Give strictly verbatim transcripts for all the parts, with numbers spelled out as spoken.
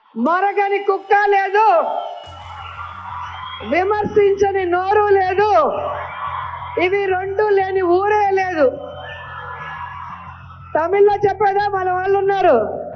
మరగని కుక్క లేదు, విమర్శించని నోరు లేదు, ఇవి రెండు లేని ఊరే లేదు. తమిళ్లో చెప్పేదా మన వాళ్ళు ఉన్నారు,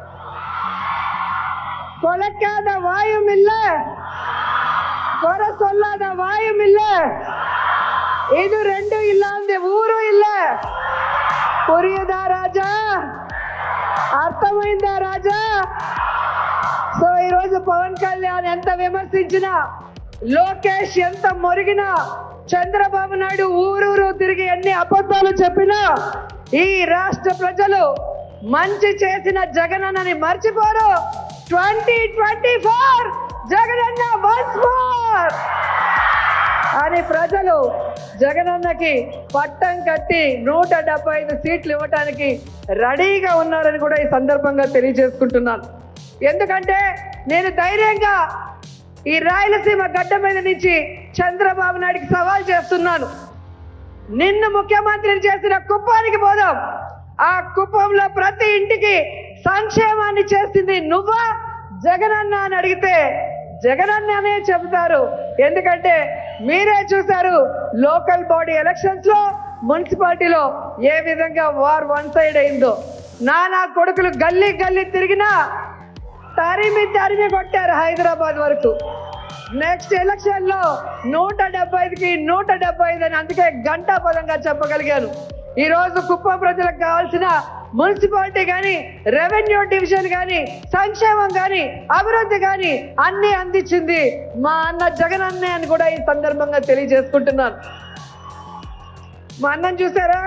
కొలక్కాద వాయుమిల్ల కొర సొల్లాద వాయుమిల్ల, ఇది రెండు ఇల్లాంది ఊరు ఇల్ల. పురియదా రాజా, అర్థమైందా రాజా? సో ఈరోజు పవన్ కళ్యాణ్ ఎంత విమర్శించినా, లోకేష్ ఎంత మొరిగినా, చంద్రబాబు నాయుడు ఊరూరు తిరిగి ఎన్ని అబద్ధాలు చెప్పినా ఈ రాష్ట్ర ప్రజలు మంచి చేసిన జగనన్నని మర్చిపోరు. Twenty twenty four Jagananna once more అని ప్రజలు జగనన్నకి పట్టం కట్టి నూట డెబ్బై ఐదు సీట్లు ఇవ్వటానికి రెడీగా ఉన్నారని కూడా ఈ సందర్భంగా తెలియజేసుకుంటున్నాను. ఎందుకంటే నేను ధైర్యంగా ఈ రాయలసీమ గడ్డ మీద నుంచి చంద్రబాబు నాయుడికి సవాల్ చేస్తున్నాను. నిన్ను ముఖ్యమంత్రిని చేసిన కుప్పానికి పోదాం. ఆ కుప్పంలో ప్రతి ఇంటికి సంక్షేమాన్ని చేసింది నువ్వా జగనన్న అని అడిగితే జగనన్ననే చెబుతారు. ఎందుకంటే మీరే చూశారు లోకల్ బాడీ ఎలక్షన్స్ లో, మున్సిపాలిటీలో ఏ విధంగా వార్ వన్ సైడ్ అయిందో. నానా కొడుకులు గల్లీ గల్లీ తిరిగినా తరిమి తరిమి కొట్టారు హైదరాబాద్ వరకు. నెక్స్ట్ ఎలక్షన్ లో నూట డెబ్బై ఐదుకి నూట డెబ్బై ఐదు అని అందుకే గంటా పదంగా చెప్పగలిగాను. ఈ రోజు కుప్పం ప్రజలకు కావాల్సిన మున్సిపాలిటీ కానీ, రెవెన్యూ డివిజన్ కానీ, సంక్షేమం కానీ, అభివృద్ధి కానీ అన్ని అందించింది మా అన్న జగన్ అన్నే అని కూడా ఈ సందర్భంగా తెలియజేసుకుంటున్నాను. మా అన్నం చూసారా,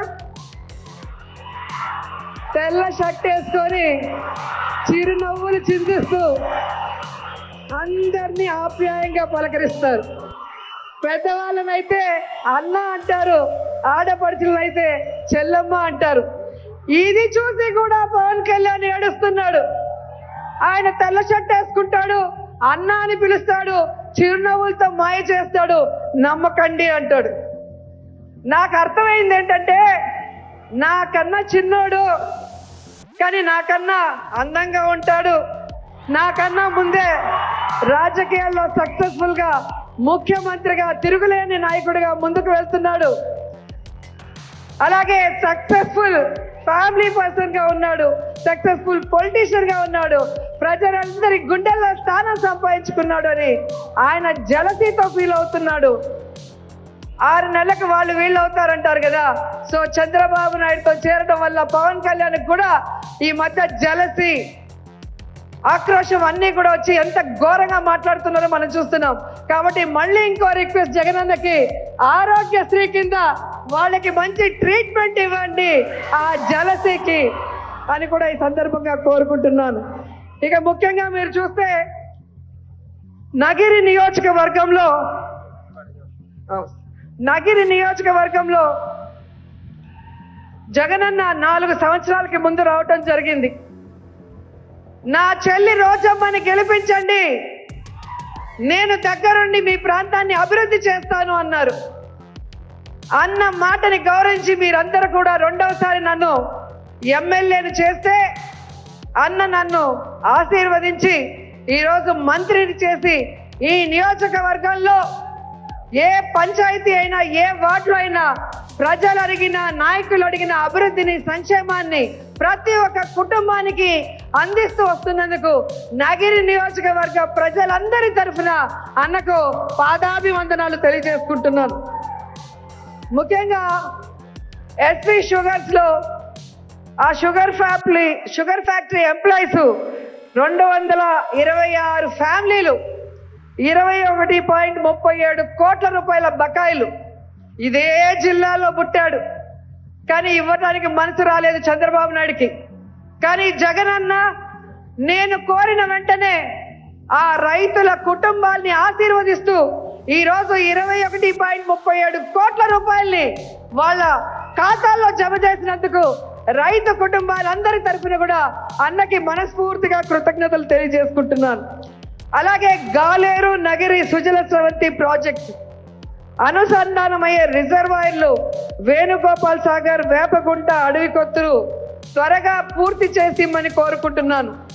తెల్ల షర్ట్ వేసుకొని చిరునవ్వులు చిందిస్తూ అందరినీ ఆప్యాయంగా పలకరిస్తారు. పెద్దవాళ్ళనైతే అన్న అంటారు, ఆడపడుచులనైతే చెల్లమ్మ అంటారు. ఇది చూసి కూడా పవన్ కళ్యాణ్ ఏడుస్తున్నాడు. ఆయన తెల్ల షర్ట్ వేసుకుంటాడు, అన్న అని పిలుస్తాడు, చిరునవ్వులతో మాయ చేస్తాడు, నమ్మకండి అంటాడు. నాకు అర్థమైంది ఏంటంటే, నాకన్నా చిన్నోడు కానీ నాకన్నా అందంగా ఉంటాడు, నాకన్నా ముందే రాజకీయాల్లో సక్సెస్ఫుల్ గా ముఖ్యమంత్రిగా తిరుగులేని నాయకుడిగా ముందుకు వెళ్తున్నాడు. అలాగే సక్సెస్ఫుల్ ఫ్యామిలీ పర్సన్ గా ఉన్నాడు, సక్సెస్ఫుల్ పొలిటీషియన్ గా ఉన్నాడు, ప్రజలందరి గుండెల్లో స్థానం సంపాదించుకున్నాడు అని ఆయన జలసీతో ఫీల్ అవుతున్నాడు. ఆరు నెలలకు వాళ్ళు వీళ్ళు అవుతారంటారు కదా. సో చంద్రబాబు నాయుడుతో చేరడం వల్ల పవన్ కళ్యాణ్ కూడా ఈ మధ్య జలసి, ఆక్రోశం అన్ని కూడా వచ్చి ఎంత ఘోరంగా మాట్లాడుతున్నారో మనం చూస్తున్నాం. కాబట్టి మళ్ళీ ఇంకో రిక్వెస్ట్ జగనన్నకి, ఆరోగ్యశ్రీ కింద వాళ్ళకి మంచి ట్రీట్మెంట్ ఇవ్వండి ఆ జలసికి అని కూడా ఈ సందర్భంగా కోరుకుంటున్నాను. ఇక ముఖ్యంగా మీరు చూస్తే నగిరి నియోజకవర్గంలో నగిరి నియోజకవర్గంలో జగనన్న నాలుగు సంవత్సరాలకి ముందు రావటం జరిగింది. నా చెల్లి రోజమ్మని గెలిపించండి, నేను దగ్గరుండి మీ ప్రాంతాన్ని అభివృద్ధి చేస్తాను అన్నారు. అన్న మాటని గౌరవించి మీరందరూ కూడా రెండవసారి నన్ను ఎమ్మెల్యేని చేస్తే అన్న నన్ను ఆశీర్వదించి ఈరోజు మంత్రిని చేసి ఈ నియోజకవర్గంలో ఏ పంచాయతీ అయినా, ఏ వార్డులో అయినా ప్రజలు అడిగిన, నాయకులు అడిగిన అభివృద్ధిని, సంక్షేమాన్ని ప్రతి ఒక్క కుటుంబానికి అందిస్తూ వస్తున్నందుకు నగిరి నియోజకవర్గ ప్రజలందరి తరఫున అన్నకు పాదాభివందనాలు తెలియజేసుకుంటున్నాను. ముఖ్యంగా ఎస్వి షుగర్స్ లో ఆ sugar factory sugar factory employees రెండు వందల ఇరవై ఆరు ఫ్యామిలీలు ఇరవై ఒకటి పాయింట్ ముప్పై ఏడు కోట్ల రూపాయల బకాయిలు ఇదే జిల్లాలో పుట్టాడు. కానీ ఇవ్వడానికి మనసు రాలేదు చంద్రబాబు నాయుడికి. కానీ జగనన్న నేను కోరిన వెంటనే ఆ రైతుల కుటుంబాల్ని ఆశీర్వదిస్తూ ఈ రోజు ఇరవై ఒకటి పాయింట్ ముప్పై ఏడు కోట్ల రూపాయల్ని వాళ్ళ ఖాతాల్లో జమ చేసినందుకు రైతు కుటుంబాలందరి తరఫున కూడా అన్నకి మనస్ఫూర్తిగా కృతజ్ఞతలు తెలియజేసుకుంటున్నాను. అలాగే గాలేరు నగిరి సుజల స్రవంతి ప్రాజెక్ట్ అనుసంధానమయ్యే రిజర్వాయర్లు వేణుగోపాల్ సాగర్, వేపగుంట, అడవికొత్తూరు త్వరగా పూర్తి చేసిమ్మని కోరుకుంటున్నాను.